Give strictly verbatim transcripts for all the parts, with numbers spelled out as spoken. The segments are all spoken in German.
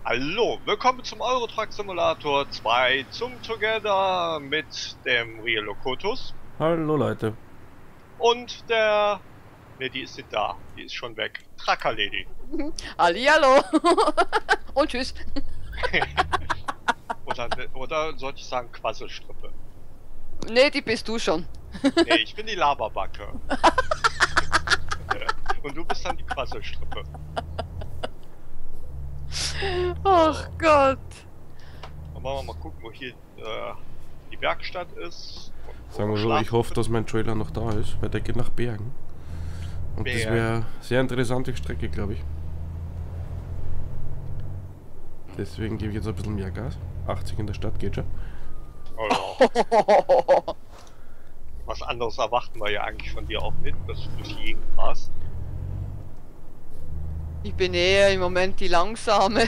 Hallo, willkommen zum Euro Truck Simulator zwei zum Together mit dem Rio Locotus Hallo Leute. und der... Ne, die ist nicht da, die ist schon weg. Trucker Lady. Hallihallo. Und tschüss. oder, oder sollte ich sagen Quasselstrippe? Ne, die bist du schon. Ne, ich bin die Laberbacke. Und du bist dann die Quasselstrippe. Ach Gott. Dann wollen wir mal gucken, wo hier äh, die Werkstatt ist. Sagen wir so, ich hoffe, dass mein Trailer noch da ist, weil der geht nach Bergen. Und Bergen. Das wäre eine sehr interessante Strecke, glaube ich. Deswegen gebe ich jetzt ein bisschen mehr Gas. achtzig in der Stadt geht schon. Oh ja. Was anderes erwarten wir ja eigentlich von dir auch nicht, dass du durch die Gegend fährst. Ich bin eher im Moment die Langsame.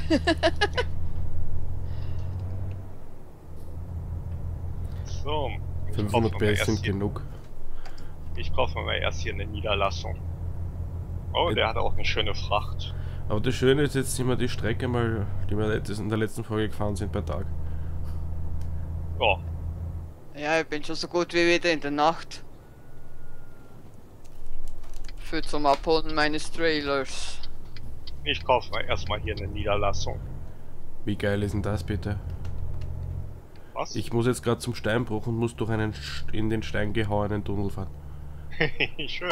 So, ich fünfhundert kaufe mir PS erst sind hier- genug. Ich kaufe mir erst hier eine Niederlassung. Oh, der hat auch eine schöne Fracht. Aber das Schöne ist, jetzt sind wir die Strecke mal, die wir letztes- in der letzten Folge gefahren sind, bei Tag. Ja, Ja, ich bin schon so gut wie wieder in der Nacht. Für zum Abholen meines Trailers. ich kaufe mir erstmal hier eine Niederlassung. Wie geil ist denn das bitte? Was? Ich muss jetzt gerade zum Steinbruch und muss durch einen st- in den Stein gehauenen Tunnel fahren. Schön.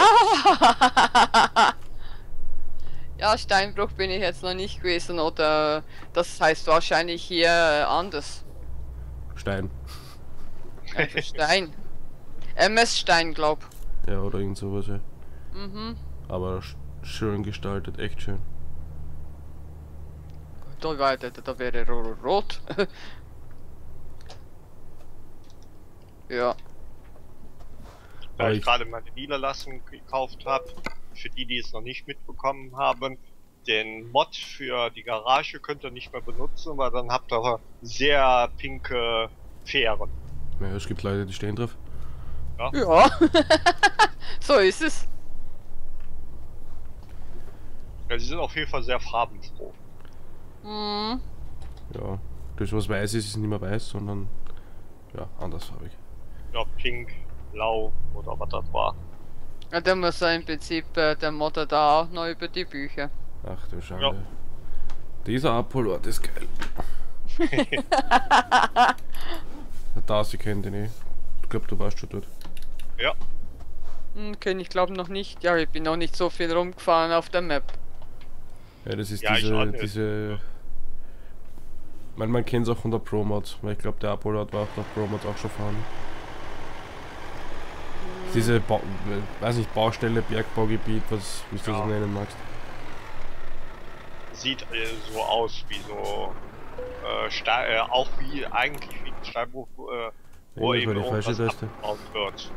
Ja, Steinbruch bin ich jetzt noch nicht gewesen, oder das heißt wahrscheinlich hier äh, anders. Stein. Einfach Stein. M S Stein, glaub. Ja, oder irgend sowas, ja. Mhm. Aber sch- schön gestaltet, echt schön. Da, war- da, da wäre ro- rot. Ja. Da Aber ich ich- gerade meine Niederlassung gekauft habe, für die, die es noch nicht mitbekommen haben, den Mod für die Garage könnt ihr nicht mehr benutzen, weil dann habt ihr sehr pinke Fähren. Ja, es gibt Leute, die stehen drauf. Ja. So ist es. Ja, sie sind auf jeden Fall sehr farbenfroh. Mhm. Ja, das was weiß ist, ist nicht mehr weiß, sondern ja, andersfarbig. Ja, pink, blau oder was das war. Ja, dann muss er im Prinzip äh, der Modder da auch noch über die Bücher. Ach du Schande. Ja. Dieser Abholort ist geil. Da, sie kennt ihn eh. Ich glaube, du warst schon dort. Ja, Hm, kenn ich glaube noch nicht. Ja, ich bin noch nicht so viel rumgefahren auf der Map. Ja, das ist Ja, ich auch diese, nicht. diese... Man, man kennt es auch von der Pro-Mod, weil ich glaube, der Abholort war auf der Pro-Mod auch schon vorhanden. Diese, ba weiß nicht, Baustelle, Bergbaugebiet, was wie du Ja. das nennen magst. sieht äh, so aus wie so äh, Ste äh, auch wie eigentlich wie ein Steinbruch, äh, wo Ja, das war eben die falsche irgendwas Taste. abgebaut wird.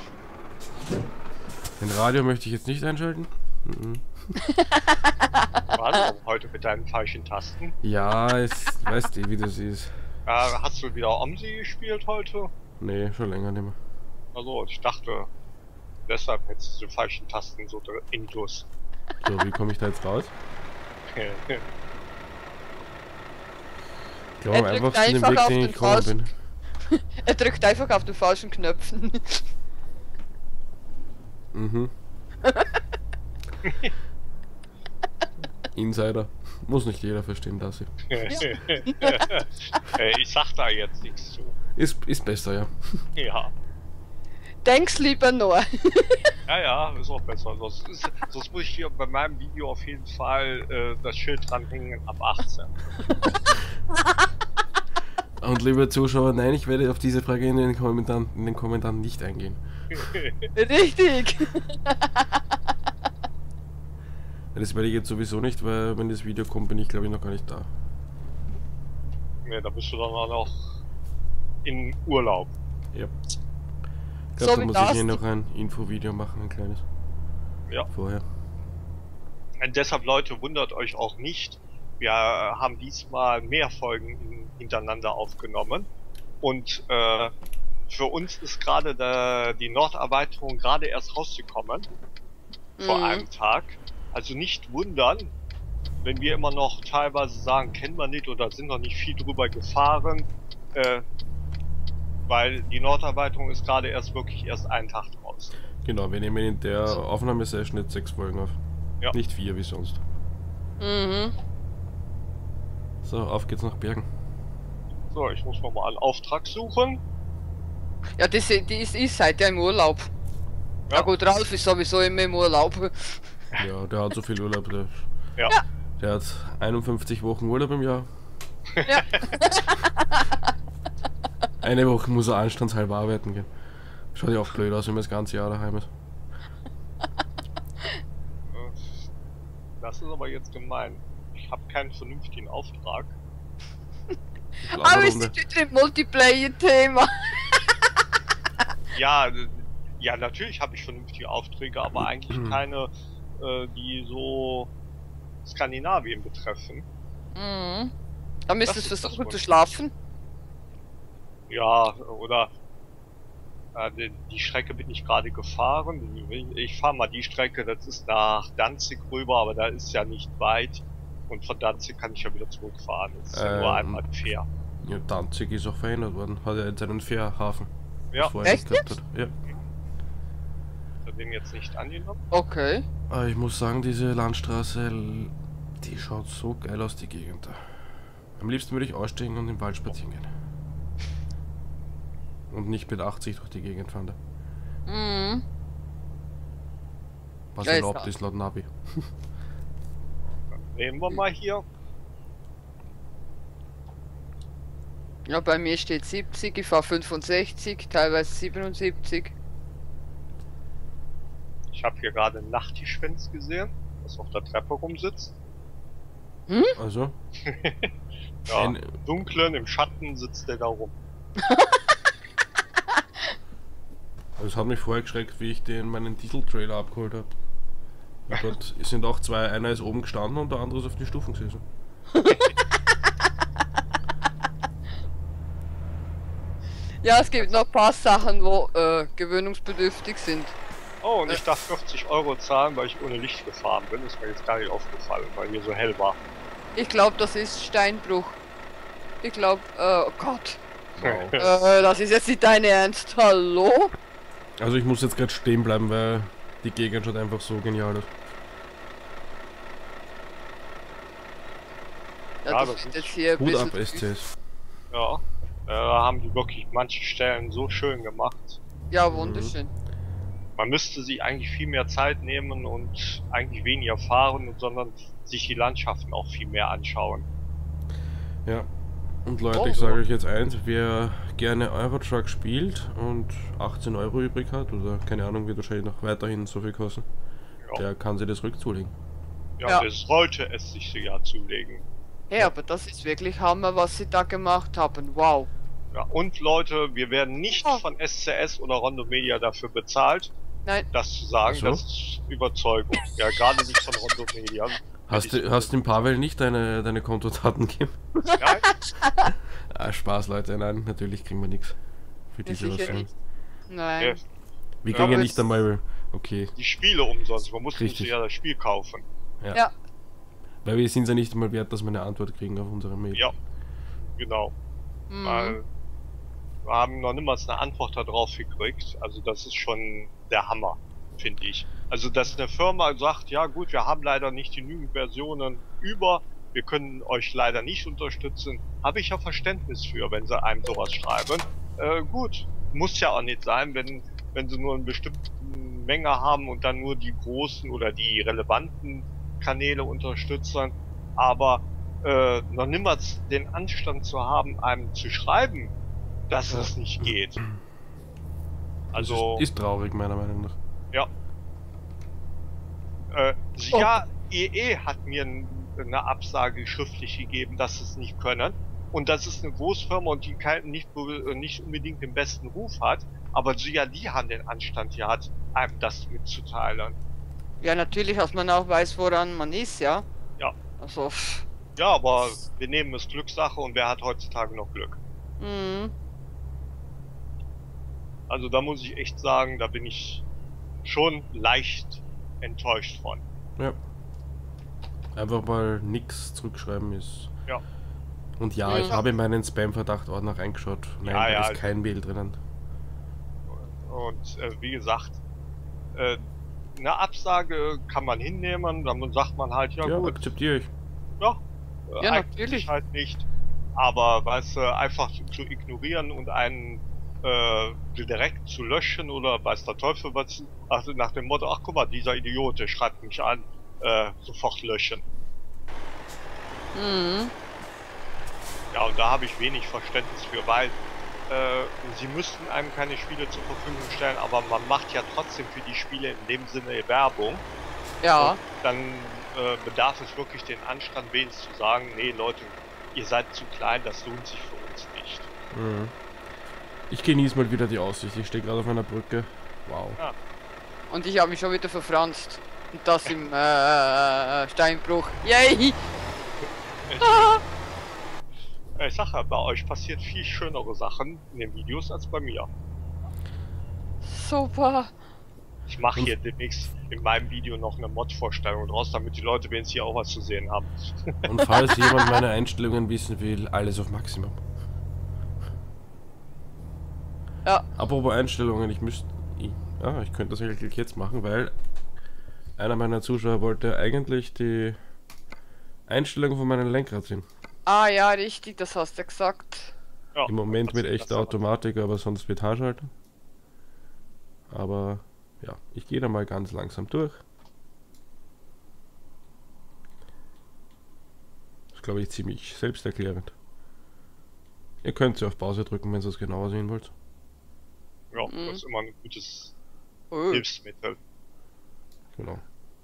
Den Radio möchte ich jetzt nicht einschalten. Mhm. Was? Heute mit deinen falschen Tasten. Ja, es weißt du, wie das ist. Äh, hast du wieder Omsi gespielt heute? Nee, schon länger nicht mehr. Also ich dachte, deshalb hättest du die falschen Tasten so dr- intus. So, wie komme ich da jetzt raus? Ich glaube am Er drückt einfachsten den einfach Weg, auf den den ich gekommen bin. Er drückt einfach auf den falschen Knöpfen. Mhm. Insider. Muss nicht jeder verstehen, dass ich. äh, ich sag da jetzt nichts zu. Ist, ist besser, ja. Ja. Denk's lieber nur. Ja, ja, ist auch besser. Sonst, ist, sonst muss ich hier bei meinem Video auf jeden Fall äh, das Schild dranhängen ab achtzehn. Und liebe Zuschauer, nein, ich werde auf diese Frage in den Kommentaren, in den Kommentaren nicht eingehen. Richtig. Das werde ich jetzt sowieso nicht, weil wenn das Video kommt, bin ich glaube ich noch gar nicht da. Ne, da bist du dann auch noch in Urlaub. Ja. Ich So glaube, da wie muss das ich hier die- noch ein Infovideo machen, ein kleines. Ja. Vorher. Und deshalb, Leute, wundert euch auch nicht. Wir haben diesmal mehr Folgen in, hintereinander aufgenommen. Und äh, für uns ist gerade der- die Norderweiterung gerade erst rausgekommen. Vor Mhm. einem Tag. Also nicht wundern, wenn wir immer noch teilweise sagen, kennen wir nicht oder sind noch nicht viel drüber gefahren, äh, weil die Norderweiterung ist gerade erst wirklich erst einen Tag draus. Genau, wir nehmen in der Aufnahmesession jetzt sechs Folgen auf. Ja. Nicht vier wie sonst. Mhm. So, auf geht's nach Bergen. So, ich muss noch mal einen Auftrag suchen. Ja, das, die ist, ist halt ja im Urlaub. Ja. Ja. Ja gut, Ralf ist sowieso immer im Urlaub. Ja, der hat so viel Urlaub. Der, Ja. Ja. der hat einundfünfzig Wochen Urlaub im Jahr. Ja. Eine Woche muss er anstandshalber arbeiten gehen. Schaut ja auch blöd aus, wenn man das ganze Jahr daheim ist. Das ist aber jetzt gemein. Ich habe keinen vernünftigen Auftrag. Aber ist das ein Multiplayer-Thema? Ja, äh, ja, natürlich habe ich vernünftige Aufträge, aber eigentlich keine, äh, die so Skandinavien betreffen. Mhm. Da müsstest Das du ist das versuchen zu Wunsch. schlafen. Ja, oder äh, die, die Strecke bin ich gerade gefahren. Ich fahre mal die Strecke, das ist nach Danzig rüber, aber da ist ja nicht weit. Und von Danzig kann ich ja wieder zurückfahren. Das ist ja nur Ähm, einmal fair. Ja, Danzig ist auch verändert worden. Hat ja jetzt einen Fährhafen. Ja, was vorher Echt nicht gehabt hat. Ja. da bin jetzt nicht angenommen. Okay. Aber ich muss sagen, diese Landstraße, die schaut so geil aus, die Gegend da. Am liebsten würde ich aussteigen und im Wald spazieren gehen. Und nicht mit achtzig durch die Gegend fahren. Da. Mhm. Was Ja, ist erlaubt klar. ist laut Navi. Nehmen wir mal hier. Ja, bei mir steht siebzig, ich fahre fünfundsechzig, teilweise siebenundsiebzig. Ich habe hier gerade einen Nachttischfenster gesehen, das auf der Treppe rumsitzt. Also, Ja, Ein- im Dunklen, im Schatten sitzt der da rum. es hat mich vorher geschreckt, wie ich den meinen Diesel-Trailer abgeholt habe. Und dort sind auch zwei, einer ist oben gestanden und der andere ist auf die Stufen gesessen. Ja, es gibt noch ein paar Sachen, wo äh, gewöhnungsbedürftig sind. Oh, und ich darf vierzig Euro zahlen, weil ich ohne Licht gefahren bin. Ist mir jetzt gar nicht aufgefallen, weil hier so hell war. Ich glaube, das ist Steinbruch. Ich glaube, äh, oh Gott. Wow. Äh, das ist jetzt nicht dein Ernst. Hallo? Also ich muss jetzt gerade stehen bleiben, weil die Gegend schaut einfach so genial aus. Ja, Ja, das das ist ist jetzt hier ein Hut ab, bisschen... S C S. Ja, da haben die wirklich manche Stellen so schön gemacht. Ja, wunderschön. Man müsste sich eigentlich viel mehr Zeit nehmen und eigentlich weniger fahren, sondern sich die Landschaften auch viel mehr anschauen. Ja. Und Leute, Oh, ich sage ja. euch jetzt eins, wer gerne Eurotruck spielt und achtzehn Euro übrig hat, oder keine Ahnung, wird wahrscheinlich noch weiterhin so viel kosten, Ja, der kann sich das rückzulegen. ja, Ja. der sollte es sich ja zulegen. Hey, aber das ist wirklich Hammer, was sie da gemacht haben. Wow. Ja, und Leute, wir werden nicht Oh. von S C S oder Rondo Media dafür bezahlt, Nein, das zu sagen. Ach so. Das ist Überzeugung. Ja, gerade nicht von Rondo Media. Hast Ich- du hast dem Pavel nicht deine, deine Kontodaten gegeben? Ja, Ah, Spaß, Leute, nein, natürlich kriegen wir nichts für Ja, diese sicher Version. nicht. nein. Ja. Wir Ja, kriegen ja aber nicht es- einmal. Okay, die Spiele umsonst. Man muss Richtig. sich ja das Spiel kaufen. ja. Ja. Weil wir sind ja nicht einmal wert, dass wir eine Antwort kriegen auf unsere Mail. Ja, genau. Mhm. Weil wir haben noch niemals eine Antwort darauf gekriegt. Also das ist schon der Hammer, finde ich. Also dass eine Firma sagt, ja gut, wir haben leider nicht genügend Versionen über, wir können euch leider nicht unterstützen, habe ich ja Verständnis für, wenn sie einem sowas schreiben. Äh, gut, muss ja auch nicht sein, wenn wenn sie nur eine bestimmte Menge haben und dann nur die großen oder die relevanten Kanäle unterstützen. Aber äh, noch niemals den Anstand zu haben, einem zu schreiben, dass Ja. es nicht geht. Das Also, ist, ist traurig, meiner Meinung nach. ja. Äh, Oh. ja, E E hat mir n- eine Absage schriftlich gegeben, dass sie es nicht können. Und das ist eine Großfirma und die kein, nicht, be- nicht unbedingt den besten Ruf hat. Aber sie, ja, die haben den Anstand gehabt, einem das mitzuteilen. Ja, natürlich, dass man auch weiß, woran man ist, ja. Ja. Also, pff. Ja, aber wir nehmen es Glückssache und wer hat heutzutage noch Glück? Mhm. Also da muss ich echt sagen, da bin ich schon leicht enttäuscht von. Ja. Einfach mal nix zurückschreiben ist. Ja. Und ja, Mhm. ich habe in meinen Spam-Verdacht-Ordner reingeschaut. Nein, Ja, da ja. ist kein Mail drinnen. Und äh, wie gesagt, äh, eine Absage kann man hinnehmen, dann sagt man halt, ja, Ja, gut, akzeptiere ich. ja, äh, Ja, eigentlich natürlich. halt nicht. Aber weißt du, einfach zu, zu ignorieren und einen äh, direkt zu löschen oder weiß der Teufel was, also nach dem Motto, ach guck mal, dieser Idiot, der schreibt mich an, äh, sofort löschen. Mhm. Ja, und da habe ich wenig Verständnis für, weil äh, sie müssten einem keine Spiele zur Verfügung stellen, aber man macht ja trotzdem für die Spiele in dem Sinne Werbung. Ja. Und dann äh, bedarf es wirklich den Anstand, wenigstens zu sagen, nee Leute, ihr seid zu klein, das lohnt sich für uns nicht. Mhm. Ich genieße mal wieder die Aussicht. Ich stehe gerade auf einer Brücke. Wow. Ja. Und ich habe mich schon wieder verfranst. Und das im äh, Steinbruch. Yay! Ah. Ich sag ja, bei euch passiert viel schönere Sachen in den Videos als bei mir. Super. Ich mache hier demnächst in meinem Video noch eine Mod-Vorstellung draus, damit die Leute wenigstens hier auch was zu sehen haben. Und falls jemand meine Einstellungen wissen will, alles auf Maximum. Ja. Apropos Einstellungen, ich müsste... Ich, ah, ich könnte das eigentlich jetzt machen, weil einer meiner Zuschauer wollte eigentlich die Einstellungen von meinem Lenkrad sehen. Ah ja, richtig, das hast du gesagt. Ja, Im Moment mit das- echter das- Automatik, aber sonst mit Haarschalter. Aber ja, ich gehe da mal ganz langsam durch. Das ist, glaube ich, ziemlich selbsterklärend. Ihr könnt sie auf Pause drücken, wenn ihr es genauer sehen wollt. Ja, Mhm. das ist immer ein gutes Oh. Hilfsmittel. Genau.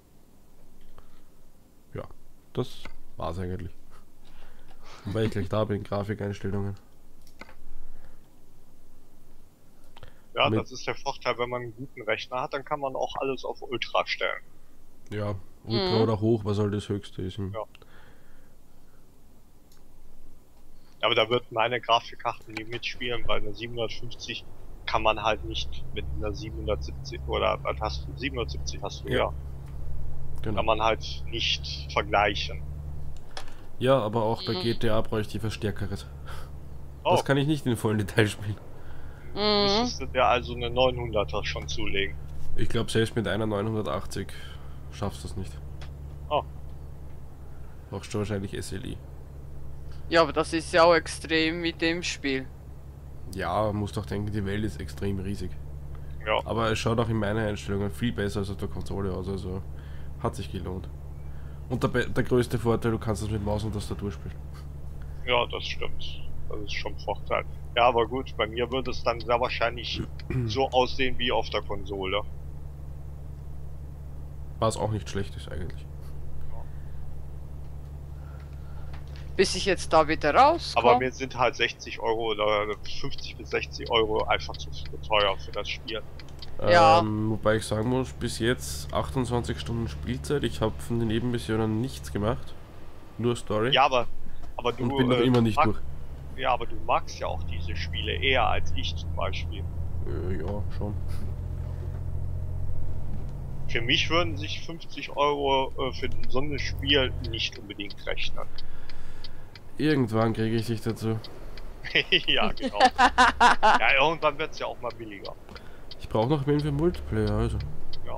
Ja, das war's eigentlich. Und weil ich gleich da bin, Grafikeinstellungen. Ja, Mit- das ist der Vorteil, wenn man einen guten Rechner hat, dann kann man auch alles auf Ultra stellen. Ja, Ultra Mhm. oder hoch, was soll das höchste ist. Ja. Aber da wird meine Grafikkarte nie mitspielen, weil eine siebenhundertfünfzig kann man halt nicht mit einer siebenhundertsiebzig oder was hast du? siebenhundertsiebzig hast du, Ja. ja. Genau. Kann man halt nicht vergleichen. Ja, aber auch bei Mhm. G T A bräuchte ich Verstärkeres. Oh, Das kann ich nicht in vollen Detail spielen. Mhm. müsstest du dir also eine neunhunderter schon zulegen. Ich glaube, selbst mit einer neunhundertachtzig schaffst du es nicht. Oh. Brauchst du wahrscheinlich S L I. Ja, aber das ist ja auch extrem mit dem Spiel. Ja, man muss doch denken, die Welt ist extrem riesig. Ja, Aber es schaut auch in meinen Einstellungen viel besser als auf der Konsole aus, also hat sich gelohnt. Und der, be- der größte Vorteil, du kannst das mit Maus und Tastatur spielen. ja, das stimmt. Das ist schon ein Vorteil. Ja, aber gut, bei mir würde es dann sehr wahrscheinlich so aussehen wie auf der Konsole. Was auch nicht schlecht ist eigentlich. Bis ich jetzt da wieder rauskomme. Aber mir sind halt sechzig Euro oder fünfzig bis sechzig Euro einfach zu zu teuer für das Spiel. Ja. Ähm, wobei ich sagen muss, bis jetzt achtundzwanzig Stunden Spielzeit. Ich habe von den Nebenmissionen nichts gemacht. Nur Story. Ja, aber, aber du. und bin noch äh, immer nicht mag, durch. Ja, aber du magst ja auch diese Spiele eher als ich zum Beispiel. Äh, ja, schon. Für mich würden sich fünfzig Euro äh, für so ein Spiel nicht unbedingt rechnen. Irgendwann kriege ich dich dazu. Ja, genau. Ja, irgendwann wird es ja auch mal billiger. Ich brauche noch wen für Multiplayer, also. Ja.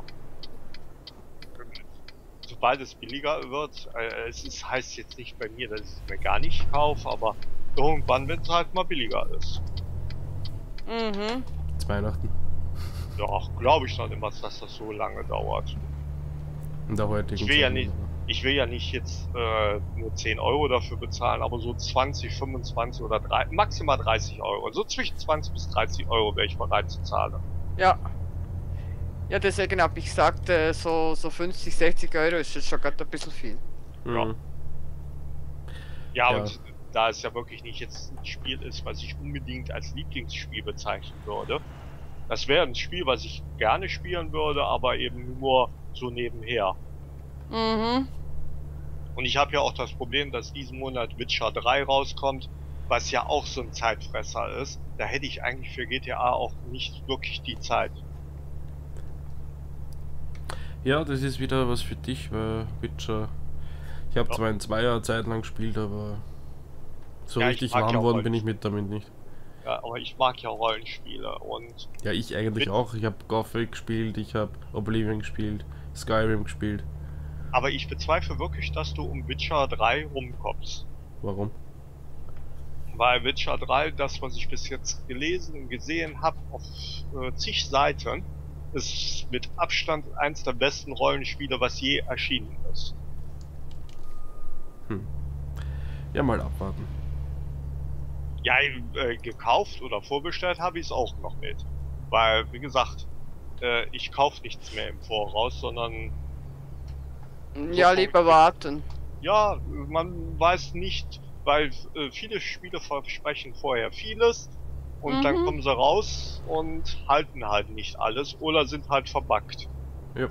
Sobald es billiger wird, äh, es ist, heißt jetzt nicht bei mir, dass ich es mir gar nicht kaufe, aber irgendwann, wenn es halt mal billiger ist. Mhm. Zu Weihnachten. Ja, glaube ich noch immer, dass das so lange dauert. In der heutigen Ich will ja Zeit. nicht- Ich will ja nicht jetzt äh, nur zehn Euro dafür bezahlen, aber so zwanzig, fünfundzwanzig oder drei, maximal dreißig Euro. So zwischen zwanzig bis dreißig Euro wäre ich bereit zu zahlen. Ja. Ja, deswegen habe ich gesagt, äh, so, so fünfzig, sechzig Euro ist jetzt schon gerade ein bisschen viel. Mhm. Ja, Ja. und da es ja wirklich nicht jetzt ein Spiel ist, was ich unbedingt als Lieblingsspiel bezeichnen würde. Das wäre ein Spiel, was ich gerne spielen würde, aber eben nur so nebenher. Mhm. Und ich habe ja auch das Problem, dass diesen Monat Witcher drei rauskommt, was ja auch so ein Zeitfresser ist. Da hätte ich eigentlich für G T A auch nicht wirklich die Zeit. Ja, das ist wieder was für dich, weil Witcher. Ich habe Ja. zwar in Zweier Zeit lang gespielt, aber so Ja, ich richtig mag ja warm auch worden Rollen- bin ich mit damit nicht. Ja, aber ich mag ja Rollenspiele und Ja, ich eigentlich Mit- auch. Ich habe Gothic gespielt, ich habe Oblivion gespielt, Skyrim gespielt. aber ich bezweifle wirklich, dass du um Witcher drei rumkommst. Warum? Weil Witcher drei, das was ich bis jetzt gelesen und gesehen habe auf äh, zig Seiten, ist mit Abstand eins der besten Rollenspiele, was je erschienen ist. Hm. Ja, mal abwarten. Ja, äh, gekauft oder vorbestellt habe ich es auch noch nicht. Weil, wie gesagt, äh, ich kaufe nichts mehr im Voraus, sondern Ja, lieber warten. ja, man weiß nicht, weil äh, viele Spiele versprechen vorher vieles und Mhm. dann kommen sie raus und halten halt nicht alles oder sind halt verbuggt. Ja.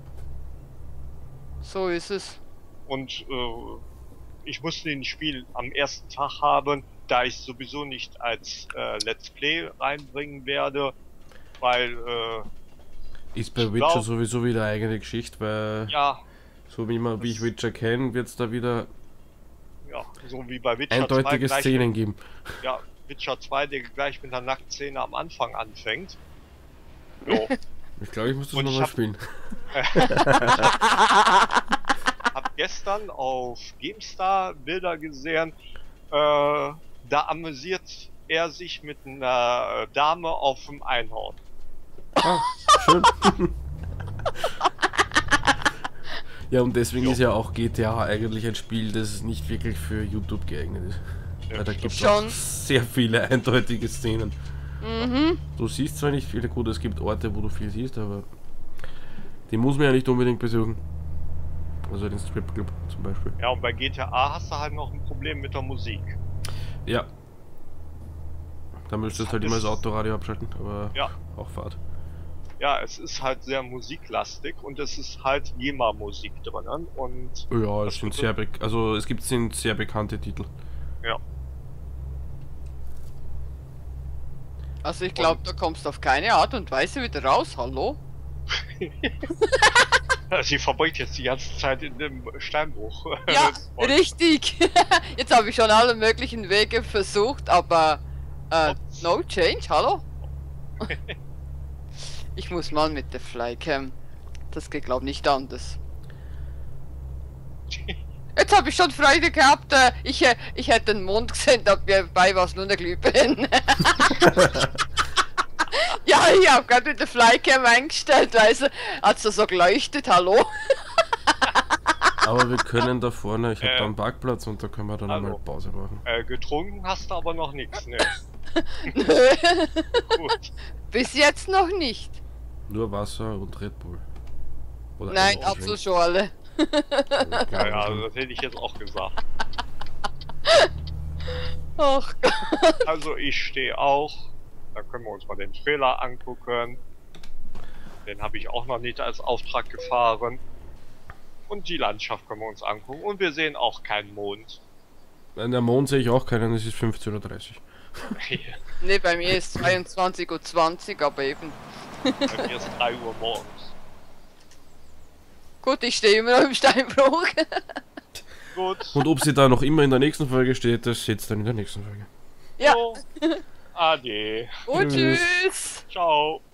So ist es. Und äh, ich musste den Spiel am ersten Tag haben, da ich sowieso nicht als äh, Let's Play reinbringen werde, weil äh, Ist bei Ich Witcher glaub- sowieso wieder eine eigene Geschichte, weil ja, so wie, man, wie ich das- Witcher kenne, wird es da wieder ja, so wie bei Witcher eindeutige zwei gleich Szenen geben. Mit, ja, Witcher zwei, der gleich mit einer Nacktszene am Anfang anfängt. Jo. Ich glaube, ich muss das Und ich nochmal hab- spielen. Hab gestern auf GameStar Bilder gesehen, äh, da amüsiert er sich mit einer Dame auf dem Einhorn. Ah, schön. Ja, und deswegen Jo. ist ja auch G T A eigentlich ein Spiel, das nicht wirklich für YouTube geeignet ist. Ja, Weil da gibt es Schon. auch sehr viele eindeutige Szenen. Mhm. Du siehst zwar nicht viele, gut, es gibt Orte, wo du viel siehst, aber die muss man ja nicht unbedingt besuchen. Also den Stripclub zum Beispiel. Ja, und bei G T A hast du halt noch ein Problem mit der Musik. Ja. Da müsstest du halt immer das Autoradio abschalten, aber Ja. auch Fahrt. Ja, es ist halt sehr musiklastig und es ist halt GEMA-Musik drinnen und Ja, Das es sind wird- sehr be also es gibt sind sehr bekannte Titel. ja. Also ich glaube, da kommst du auf keine Art und Weise wieder raus, hallo? Sie verbringt jetzt die ganze Zeit in dem Steinbruch. Ja, Und- richtig. Jetzt habe ich schon alle möglichen Wege versucht, aber äh, Ups. no change, hallo? Ich muss mal mit der Flycam. Das geht glaub nicht anders. Jetzt habe ich schon Freude gehabt, äh, ich, äh, ich hätte den Mond gesehen, dabei war es nur eine Glühbirne. Ja, ich habe gerade mit der Flycam eingestellt, weißt du, hat so so geleuchtet, hallo? Aber wir können da vorne, ich habe Äh, da einen Parkplatz und da können wir dann also. einmal Pause machen. Äh, getrunken hast du aber noch nichts, ne? Nö, Gut. bis jetzt noch nicht. Nur Wasser und Red Bull. Oder Nein, Energy Drink. Apfelschorle. Ja, ja, das hätte ich jetzt auch gesagt. Ach Gott. Also ich stehe auch. Da können wir uns mal den Trailer angucken. Den habe ich auch noch nicht als Auftrag gefahren. Und die Landschaft können wir uns angucken. Und wir sehen auch keinen Mond. Nein, der Mond sehe ich auch keinen, es ist fünfzehn Uhr dreißig. Ne, bei mir ist zweiundzwanzig Uhr zwanzig, aber eben. Bei mir ist drei Uhr morgens. Gut, ich stehe immer noch im Steinbruch. Gut. Und ob sie da noch immer in der nächsten Folge steht, das seht dann in der nächsten Folge. Ja. So. Ade. Und Tschüss. tschüss. Ciao.